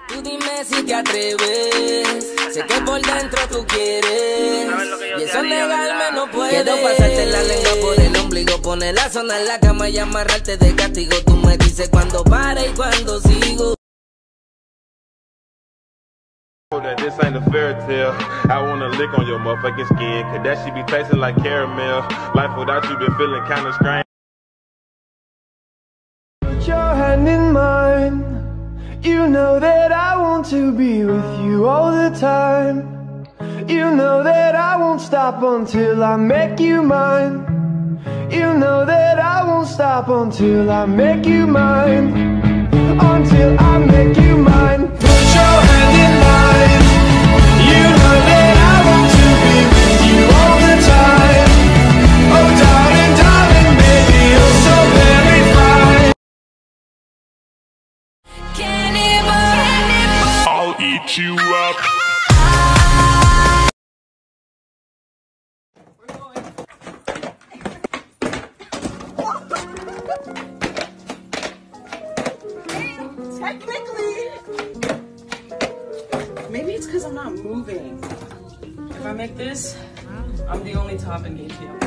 Tú dime si te atreves, sé que por dentro tú quieres, y eso negarme no puedes. Quiero pasarte la lengua por el ombligo, poner la zona en la cama y amarrarte de castigo. Tú me dices cuando pare y cuando sigo. That this ain't a fairy tale. I wanna lick on your motherfucking skin, cause that shit be tasting like caramel. Life without you been feeling kinda strange. Put your hand in mine. You know that I want to be with you all the time. You know that I won't stop until I make you mine. You know that I won't stop until I make you mine. Until I make you mine. Put your hand in mine. You know that I want to be with you all the time. Oh darling, darling, baby, you're so very fine. I'll eat you up. Technically, maybe it's because I'm not moving. If I make this, I'm the only top in ATL.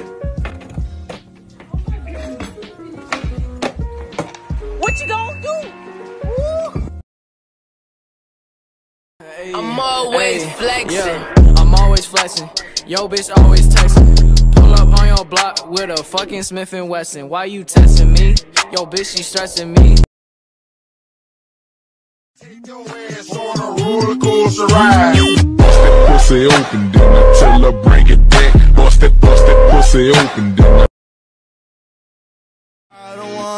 What you gonna do? Woo. I'm always flexing. Yeah, I'm always flexing. Yo, bitch, always texting. Pull up on your block with a fucking Smith & Wesson. Why you testing me? Yo, bitch, she stressing me. Take your ass on a roller coaster ride. Bust that pussy open, then I tell her bring it back. Bust that pussy open, then I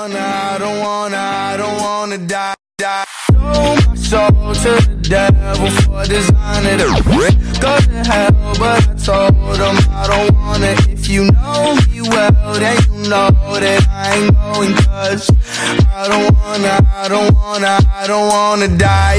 don't wanna die. Sold my soul to the devil for designing it. Go to hell, but I told him I don't want it. If you know me well, then you know that I ain't going, cause I don't wanna die.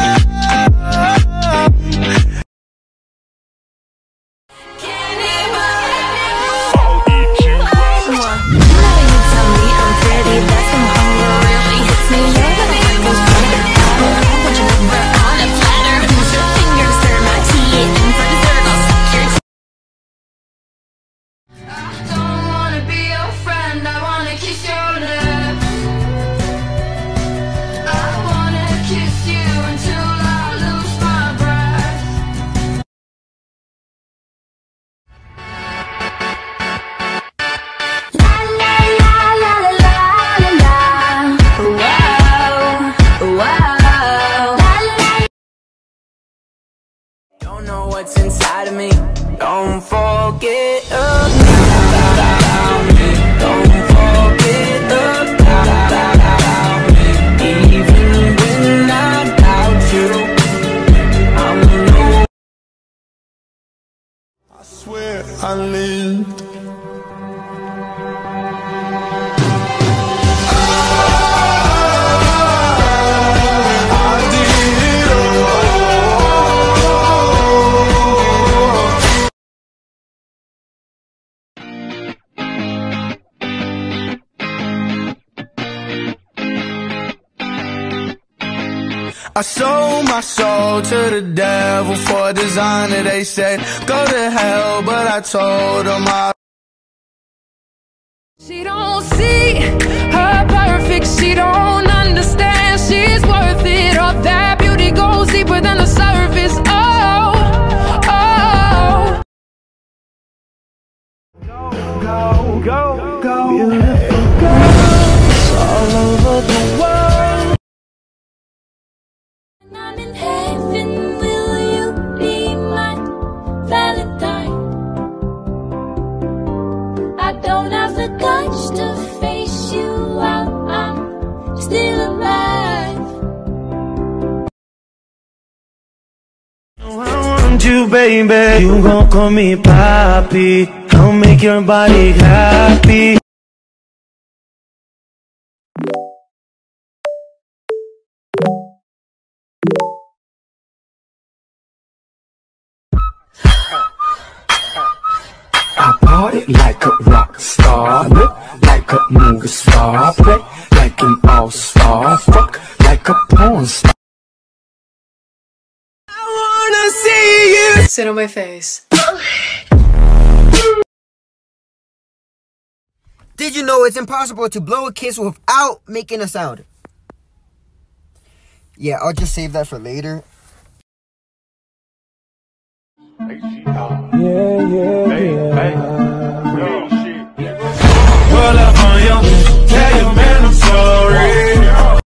Don't know what's inside of me. Don't forget about me. Don't forget about me. Even when I doubt you, I will know. I swear I lived. I sold my soul to the devil for designer. They said go to hell, but I told them I. She don't see her perfect, she don't understand she's worth it. All that beauty goes deeper than the surface. Oh, oh. Go, go, go, beautiful girls all over the world. I'm in heaven, will you be my Valentine? I don't have the guts to face you out, I'm still alive. I want you, baby. You gon' call me papi. I'll make your body happy. I party like a rock star, look like a movie star, play like an all-star, fuck like a porn star. Sit on my face. Did you know it's impossible to blow a kiss without making a sound? Yeah, I'll just save that for later. Pull up on your bitch, tell your man I'm sorry.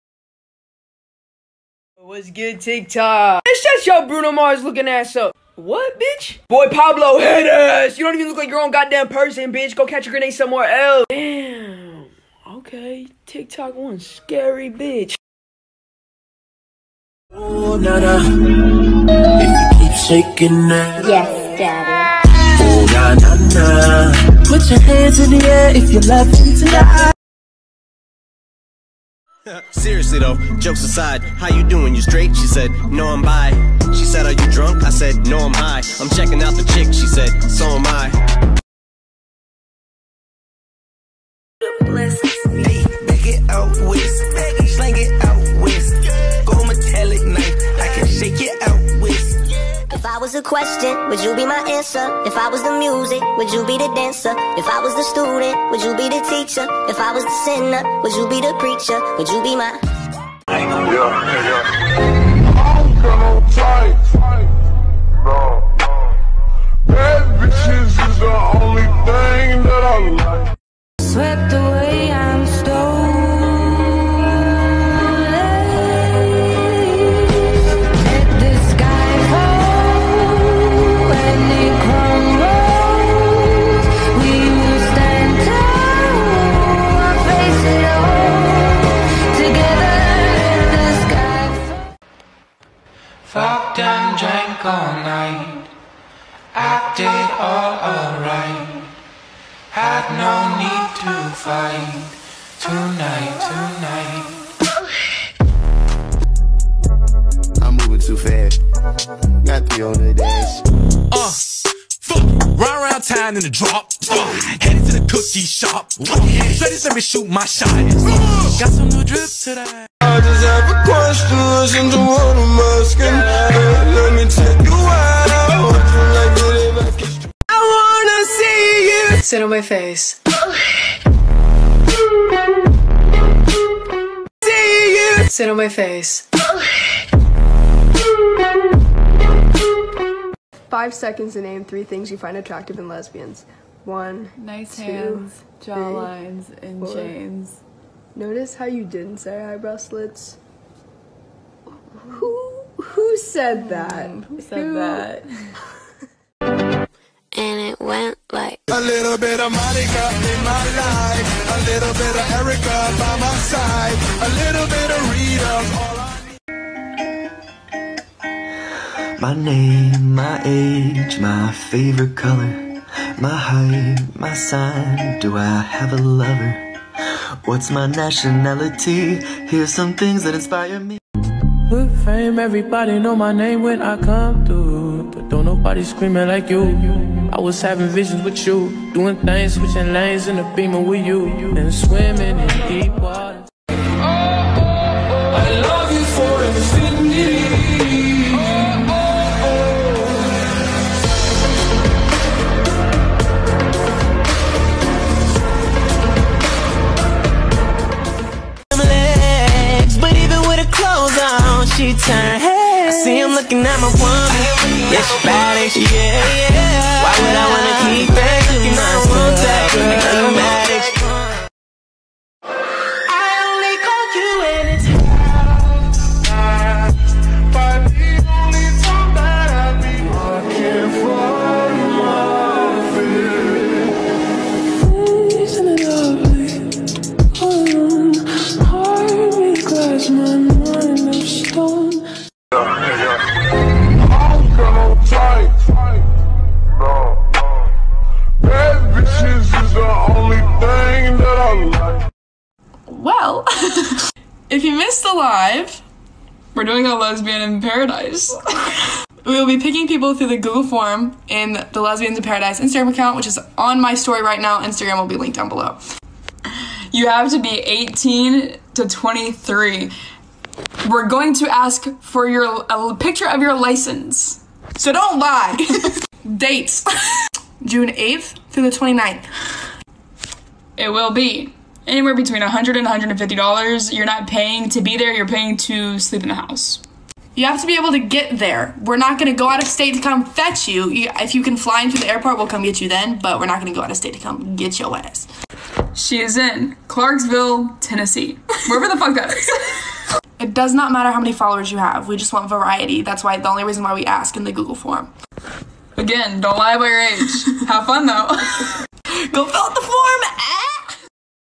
What's good, TikTok? Shut your Bruno Mars looking ass up. What, bitch? Boy, Pablo, hit us. You don't even look like your own goddamn person, bitch. Go catch a grenade somewhere else. Damn. Okay, TikTok one scary bitch. Oh, nana, if you keep shaking that. Yes, daddy. Oh, na na na. Put your hands in the air if you love me tonight. Seriously though, jokes aside, how you doing? You straight? She said, no, I'm bi. She said, are you drunk? I said, no, I'm high. I'm checking out the chick. She said, so am I. Hey, back it out west, slang it out west. Go metallic knife, I can shake it out west. If I was a question, would you be my answer? If I was the music, would you be the dancer? If I was the student, would you be the teacher? If I was the sinner, would you be the preacher? Would you be my... I'm gonna fight. No. Bad bitches is the only thing that I like. Swept away, I'm stolen. Let the sky fall when it crumbles. We will stand tall, face it all together. Let the sky fall. Fucked and drank all night, acted all alright. Had no need to fight tonight. I'm moving too fast. Got 3 on the dash. Run around town in the drop. Headed to the cookie shop. Ready to me shoot my shot. Got some new drip today. I just have a question, listen to what I'm asking. Let me take you out. Would you like it if I wanna see you. Sit on my face. Sit on my face. 5 seconds to name 3 things you find attractive in lesbians. 1, nice 2, hands, 3, jawlines, and 4. chains. Notice how you didn't say eyebrow slits? Who said that? Who said that? And it went like... A little bit of Monica in my life, a little bit of Erica by my side, a little bit of Rita's all I need. My name, my age, my favorite color, my height, my sign, do I have a lover? What's my nationality? Here's some things that inspire me. Good fame, everybody know my name when I come through. But don't nobody screaming like you. I was having visions with you, doing things, switching lanes in the Beamer with you, and swimming in deep water. I love you for infinity. Legs, but even with her clothes on, she turned head. I see him looking at my woman. Yeah, she bad, ain't she? Yeah. Why would I wanna keep that to myself? Girl, you mad, ain't she? I only call you when it's but the only time that I be walking for my feet. Isn't it lovely? Heart glass, my mind of stone. I'm gonna fight. No. Bad bitches is the only thing that I like. Well, if you missed the live, we're doing a Lesbian in Paradise. We will be picking people through the Google form in the Lesbians in Paradise Instagram account, which is on my story right now. Instagram will be linked down below. You have to be 18 to 23. We're going to ask for a picture of your license. So don't lie. Dates. June 8th through the 29th. It will be anywhere between $100 and $150. You're not paying to be there, you're paying to sleep in the house. You have to be able to get there. We're not gonna go out of state to come fetch you. If you can fly into the airport, we'll come get you then, but we're not gonna go out of state to come get your ass. She is in Clarksville, Tennessee. Wherever the fuck that is. It does not matter how many followers you have. We just want variety. That's why the only reason why we ask in the Google form. Again, don't lie about your age. Have fun though. Go fill out the form.